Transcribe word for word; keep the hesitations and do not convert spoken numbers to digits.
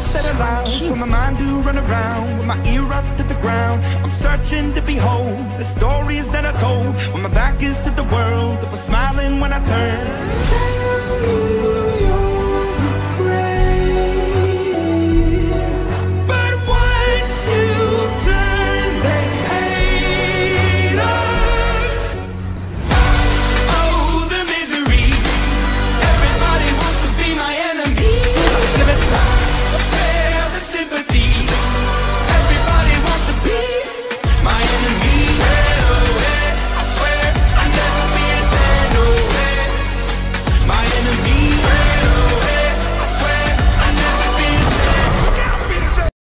instead of loud, for my mind do run around with my ear up to the ground. I'm searching to behold the stories that I told when my back is to the world that was smiling when I turned.